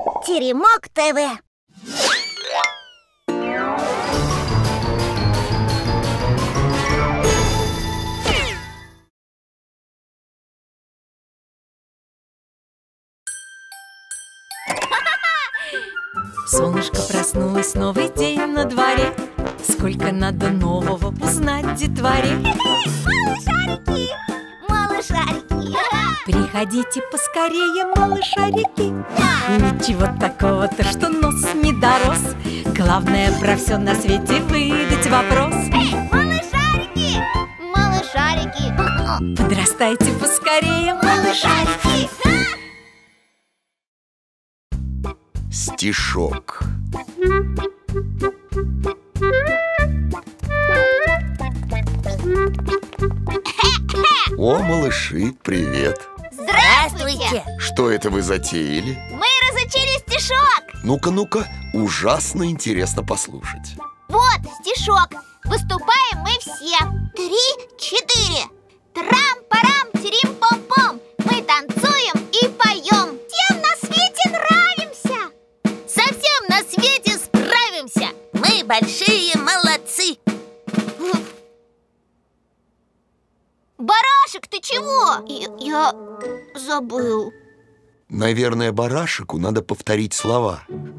Теремок ТВ. Солнышко проснулось, новый день на дворе. Сколько надо нового узнать детворе. Малышарики, малышарики. Приходите поскорее, малышарики. Ничего такого-то, что нос не дорос. Главное про все на свете выдать вопрос. Малышарики, малышарики. Подрастайте поскорее, малышарики. Стишок. О, малыши, привет! Здравствуйте! Что это вы затеяли? Мы разучили стишок. Ну-ка, ужасно интересно послушать. Вот стишок. Выступаем мы все. 3-4. Трам-парам, тирим-пом-пом. Мы танцуем и поем. Всем на свете нравимся. Совсем на свете справимся. Мы большие молодцы. Барашек, ты чего? Я забыл. Наверное, барашеку надо повторить слова.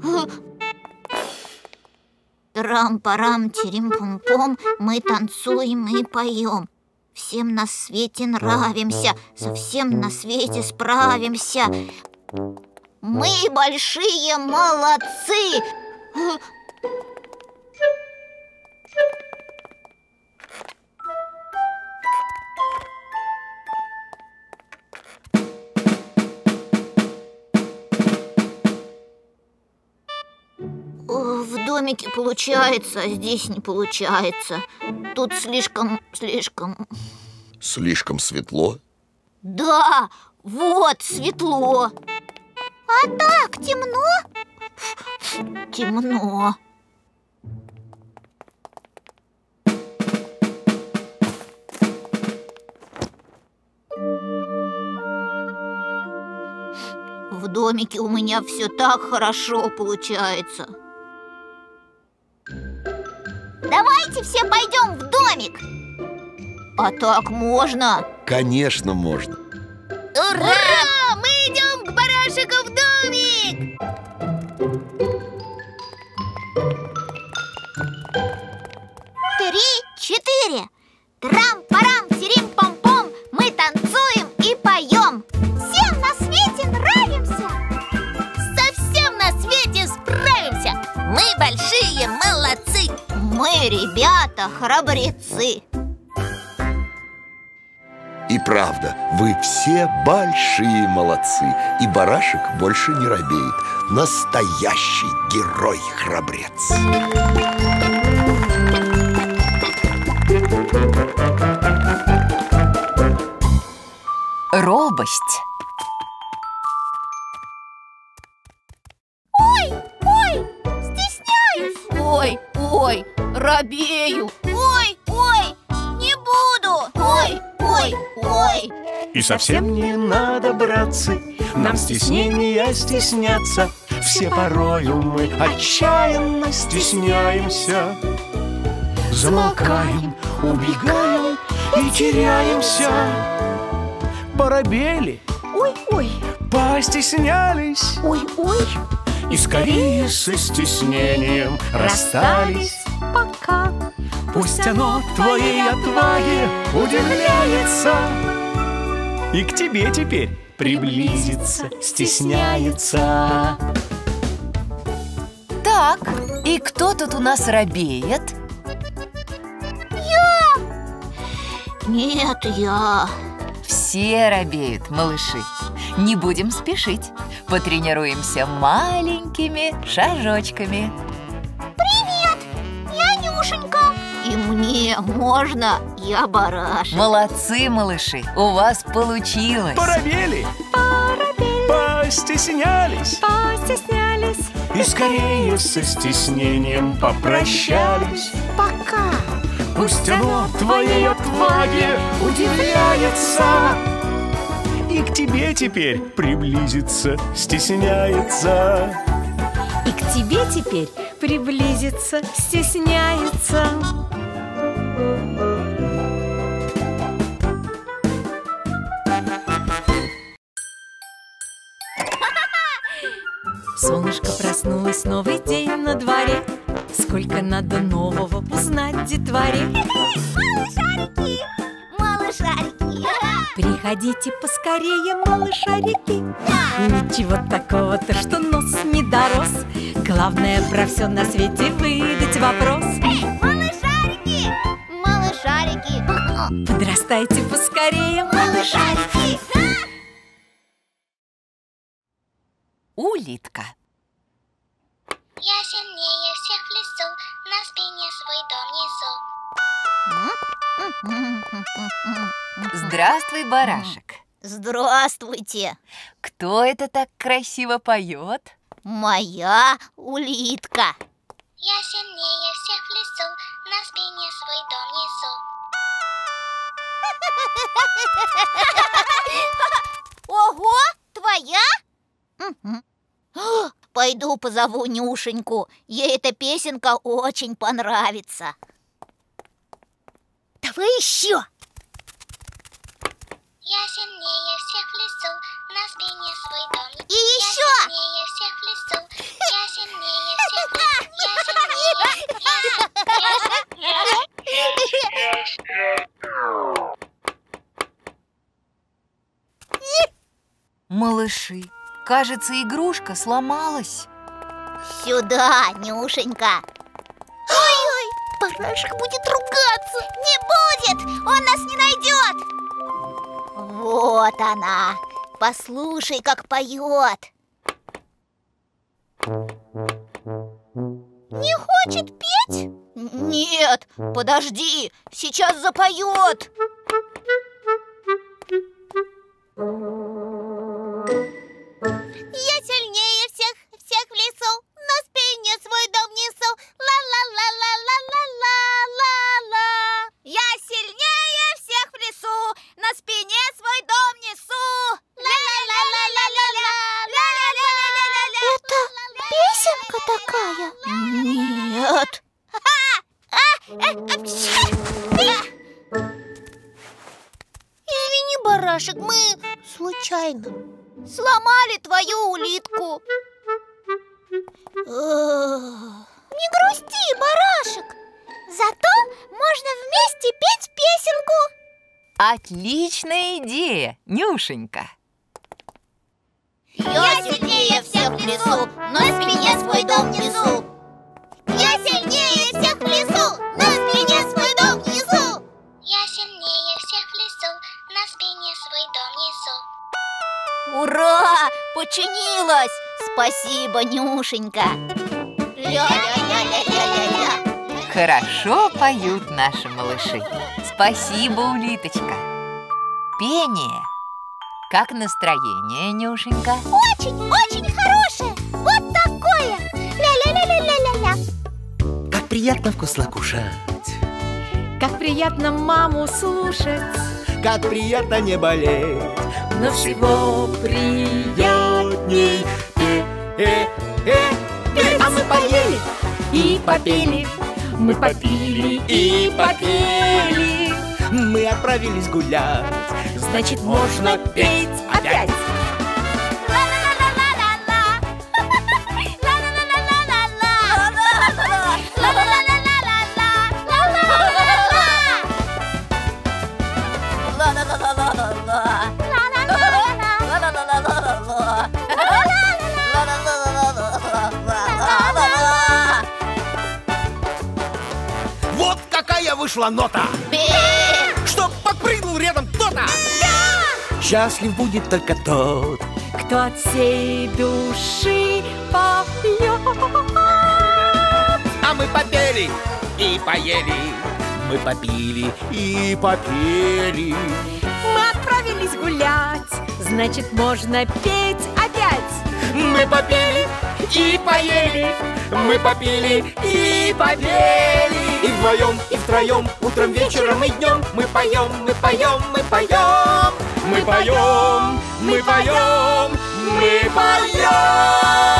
Трам-парам, тирим-пом-пом. Мы танцуем и поем. Всем на свете нравимся. Совсем на свете справимся. Мы большие молодцы. В домике получается, а здесь не получается. Тут слишком... Слишком светло? Да, вот, светло. А так, темно? Темно. В домике у меня все так хорошо получается. Давайте все пойдем в домик. А так можно? Конечно, можно. Ура! Мы идем к барашеку в домик! Три-четыре. Трам-парам, тирим-пом-пом. Мы танцуем и поем. Всем на свете нравимся. Совсем на свете справимся. Мы большие молодцы. Мы, ребята, храбрецы. И правда, вы все большие молодцы. И барашек больше не робеет. Настоящий герой-храбрец. Робость. Ой, стесняюсь. Ой, робею. Ой, не буду. Ой. И совсем не надо, братцы, нам стеснения стесняться. Все порою мы отчаянно стесняемся. Замолкаем, убегаем и теряемся. Поробели, Ой, постеснялись ой, и скорее со стеснением расстались. пока. Пусть оно твоей отваге удивляется и к тебе теперь приблизиться стесняется. Так, и кто тут у нас робеет? Нет, я. Все робеют, малыши. Не будем спешить. Потренируемся маленькими шажочками. Я Нюшенька. И мне можно, я барашек. Молодцы, малыши, у вас получилось. Поробели, постеснялись и скорее со стеснением попрощались. Пока. Пусть оно твоей отваге удивляется И к тебе теперь приблизиться стесняется. И к тебе теперь приблизиться стесняется. Солнышко проснулось, новый день на дворе. Сколько надо нового узнать детворе. Малышарики, малышарики. Приходите поскорее, малышарики. Ничего такого-то, что нос не дорос. Главное про все на свете выдать вопрос. Малышарики, малышарики. Подрастайте поскорее, малышарики. Улитка. Я сильнее всех в лесу, на спине свой дом несу. Здравствуй, барашек. Здравствуйте. Кто это так красиво поет? Моя улитка. Я сильнее всех в лесу, на спине свой дом несу. Ого, твоя? Пойду позову Нюшеньку. Ей эта песенка очень понравится. Давай еще. Я сильнее всех в лесу, на спине свой дом. И еще. Я сильнее всех в лесу, я сильнее всех в лесу, Малыши, кажется, игрушка сломалась. Сюда, Нюшенька. Ой-ой, барашек будет ругаться. Не будет, он нас не найдет. Вот она. Послушай, как поет. Не хочет петь? Нет, подожди, сейчас запоет. Я сильнее всех в лесу, на спине свой дом несу. Ла-ла-ла-ла-ла-ла-ла-ла. Я сильнее всех в лесу, на спине свой дом несу. Ла-ла-ла-ла-ла-ла-ла-ла-ла-ла-ла. Это песенка такая? Нет. Извини, барашек, мы случайно сломали твою улитку. Не грусти, барашек. Зато можно вместе петь песенку. Отличная идея, Нюшенька. Я сильнее всех в лесу, на спине свой дом несу. Я сильнее всех в лесу, на спине свой дом несу. Я сильнее всех в лесу, на спине свой дом несу. Ура! Починилась! Спасибо, Нюшенька. Ля-ля-ля-ля-ля-ля-ля. Хорошо поют наши малыши. Спасибо, улиточка. Пение. Как настроение, Нюшенька? Очень хорошее. Вот такое. Ля-ля-ля-ля-ля-ля-ля. Как приятно вкусно кушать. Как приятно маму слушать. Как приятно не болеть. Но всего приятней. А мы поели И попели, мы попили и попели. Мы отправились гулять. Значит, можно петь опять. Вот какая вышла нота! Чтоб подпрыгнул рядом кто-то! Счастлив будет только тот, Кто от всей души поет. а мы попели и поели. Мы попили и попели. Мы отправились гулять, значит, можно петь опять. Мы попели и поели. Мы попили и попели. И вдвоем, и втроем, утром, вечером и днем. Мы поем, мы поем, мы поем. Мы поем, мы поем, мы поем.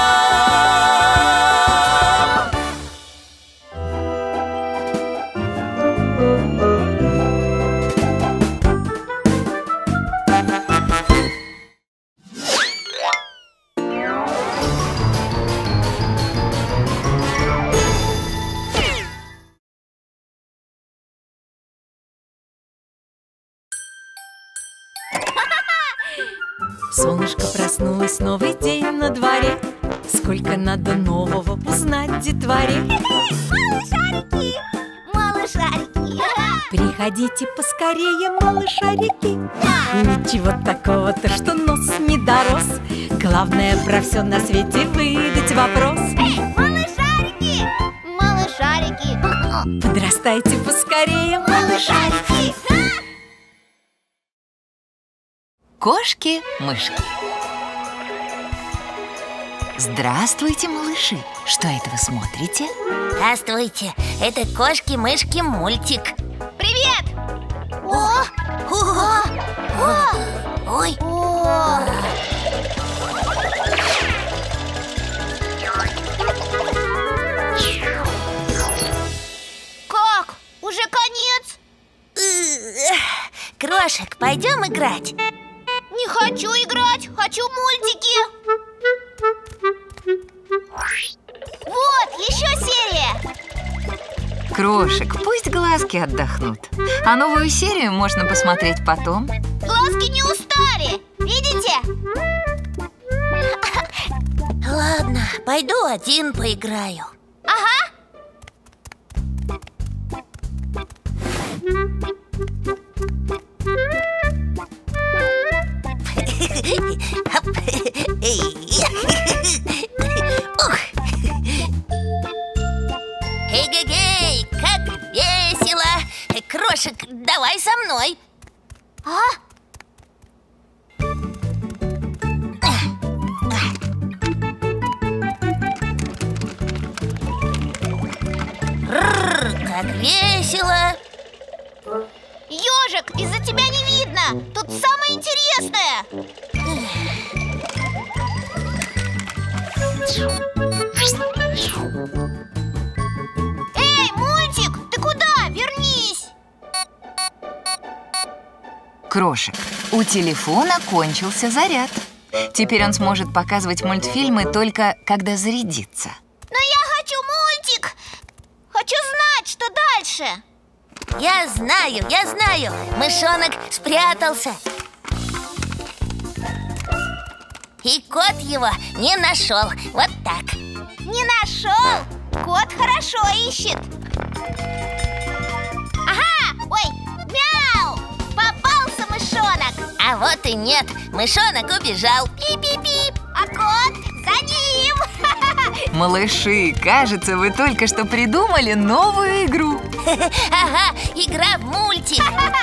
Солнышко проснулось, новый день на дворе. Сколько надо нового узнать детворе. Малышарики, малышарики. Приходите поскорее, малышарики. Ничего такого-то, что нос не дорос. Главное про все на свете выдать вопрос. Малышарики, малышарики. Подрастайте поскорее, малышарики. Кошки-мышки. Здравствуйте, малыши! Что это вы смотрите? Здравствуйте, это кошки-мышки мультик. Привет! Ой! Как? Уже конец? Крошек, пойдем играть? Не хочу играть, хочу мультики. Вот, еще серия. Крошек, пусть глазки отдохнут. А новую серию можно посмотреть потом. Глазки не устали, видите? Ладно, пойду один поиграю. Ага. Эй-гей-гей, как весело! Крошек, давай со мной. А? Как весело! Ежик, из-за тебя не видно! Тут самое интересное! Эй, мультик, ты куда? Вернись! Крошек, у телефона кончился заряд. Теперь он сможет показывать мультфильмы только когда зарядится. Но я хочу мультик! Хочу знать, что дальше! Я знаю! Мышонок спрятался. И кот его не нашел. Вот так. Не нашел? Кот хорошо ищет. Ага! Ой, мяу! Попался мышонок. А вот и нет, мышонок убежал. Пип-пип-пип. А кот за ним. Малыши, кажется, вы только что придумали новую игру. Ага, игра в мультик.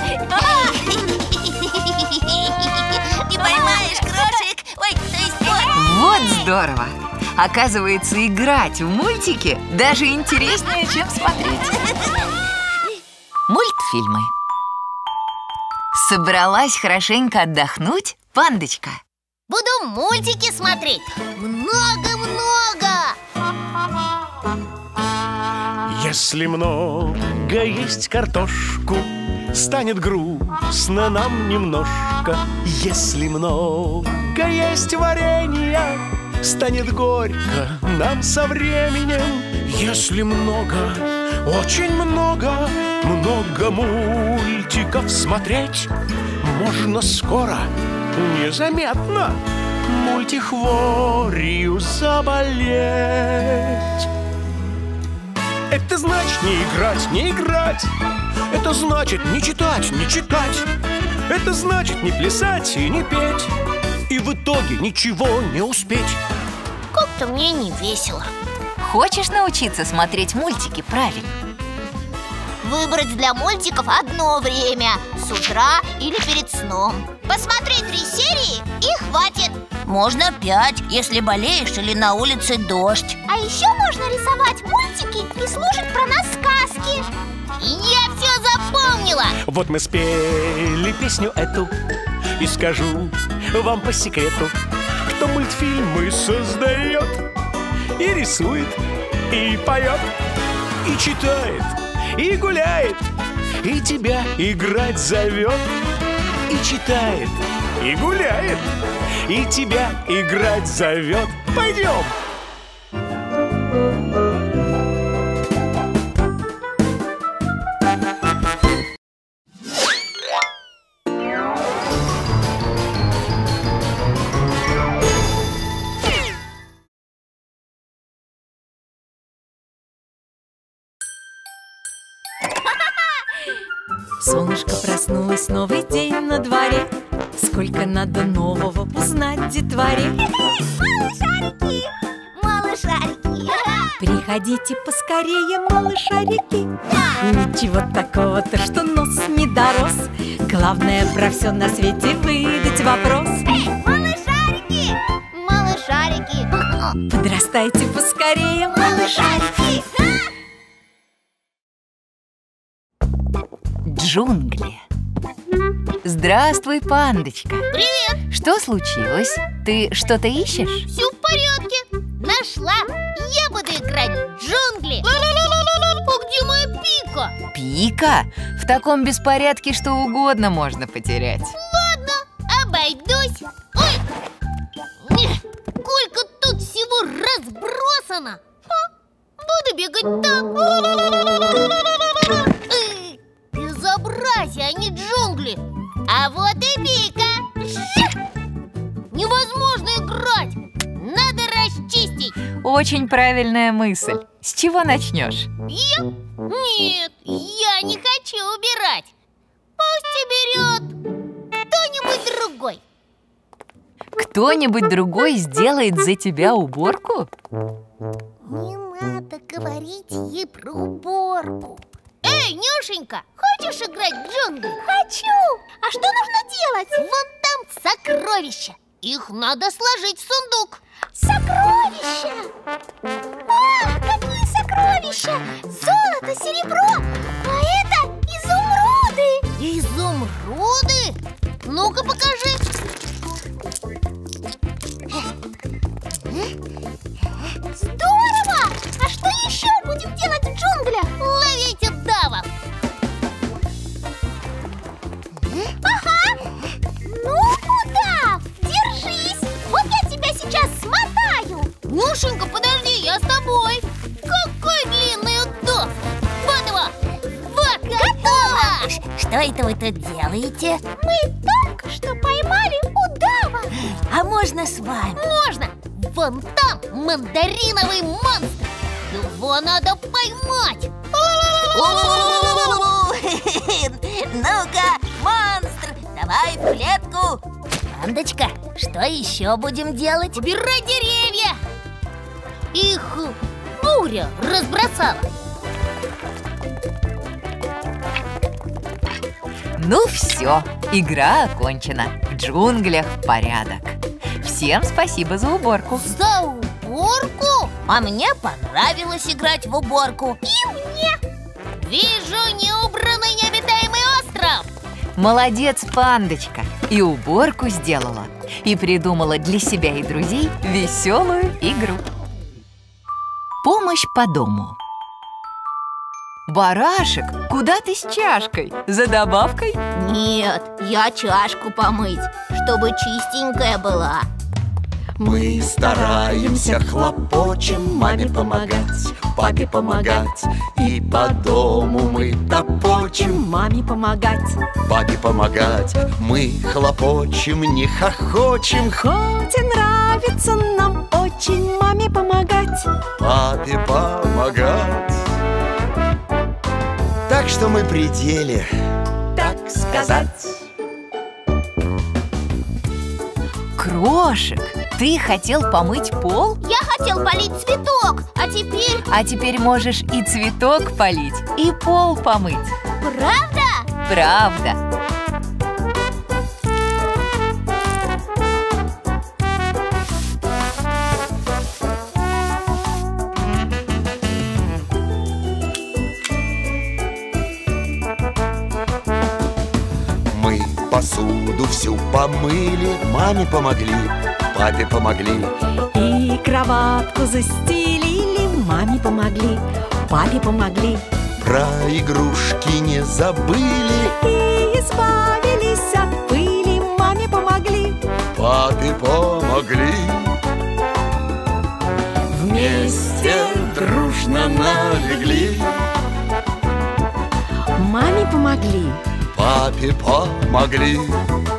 Не поймаешь, крошек. Ой, то есть вот. Вот здорово! Оказывается, играть в мультики даже интереснее, чем смотреть. Мультфильмы. Собралась хорошенько отдохнуть, пандочка? Буду мультики смотреть. Много-много. Если много есть картошку, станет грустно нам немножко. Если много есть варенья, станет горько нам со временем. Если много, очень много мультиков смотреть, можно скоро, незаметно мультихворью заболеть. Это значит не играть. Это значит не читать. Это значит не плясать и не петь. И в итоге ничего не успеть. Как-то мне не весело. Хочешь научиться смотреть мультики правильно? Выбрать для мультиков одно время, с утра или перед сном. Посмотреть 3 серии и хватит. Можно 5, если болеешь или на улице дождь. А еще можно рисовать мультики и слушать про нас сказки. Я все запомнила. Вот мы спели песню эту, и скажу вам по секрету, кто мультфильмы создает, и рисует, и поет, и читает, и гуляет, и тебя играть зовет. И читает, и гуляет, и тебя играть зовет. Пойдем! Солнышко проснулось, новый день на дворе. Сколько надо нового узнать детворе. Малышарики, малышарики. Приходите поскорее, малышарики. Ничего такого-то, что нос не дорос. Главное про все на свете выдать вопрос. Малышарики, малышарики. Подрастайте поскорее, малышарики. Джунгли. Здравствуй, пандочка. Привет. Что случилось? Ты что-то ищешь? Все в порядке. Нашла. Я буду играть в джунгли. А где моя Пика? Пика? В таком беспорядке что угодно можно потерять. Ладно, обойдусь. Ой, сколько тут всего разбросано. Буду бегать там. Безобразие, а не джунгли. А вот и Пика. Невозможно играть. Надо расчистить. Очень правильная мысль. С чего начнешь? Я? Нет, я не хочу убирать. Пусть уберет кто-нибудь другой. Кто-нибудь другой сделает за тебя уборку? Не надо говорить ей про уборку. Эй, Нюшенька, хочешь играть в джунгли? Хочу! А что нужно делать? Вон там сокровища. Их надо сложить в сундук. Сокровища! А, какие сокровища! Золото, серебро! А это изумруды! Изумруды? Ну-ка покажи. Здорово! А что еще будем делать в джунглях? Ловить удавов! Ага! Ну, удав, держись! Вот я тебя сейчас смотаю! Нюшенька, подожди, я с тобой! Какой длинный удав! Вот его! Вот, готово! Что это вы тут делаете? Мы только что поймали удава! А можно с вами? Можно! Вон там мандариновый монстр! Его надо поймать! Ну-ка, монстр, давай в клетку! Пандочка, что еще будем делать? Убирать деревья! Их буря разбросала! Ну все, игра окончена. В джунглях порядок. Всем спасибо за уборку. За уборку? А мне понравилось играть в уборку. И мне! Вижу неубранный необитаемый остров. Молодец, пандочка. И уборку сделала. И придумала для себя и друзей веселую игру. Помощь по дому. Барашек, куда ты с чашкой? За добавкой? Нет, я чашку помыть, чтобы чистенькая была. Мы стараемся, хлопочем, маме помогать, папе помогать. И по дому мы топочем, Маме помогать. папе помогать. Мы хлопочем, не хохочем, Хоть и нравится нам очень маме помогать. папе помогать. Так что мы при деле, так сказать. Крошек, ты хотел помыть пол? Я хотел полить цветок, А теперь можешь и цветок полить, и пол помыть. правда? Правда. Мы по посуду всю помыли, маме помогли, папе помогли. И кроватку застелили, маме помогли, папе помогли. Про игрушки не забыли, И избавились от пыли, маме помогли, папе помогли. Вместе дружно налегли, маме помогли. папе помогли.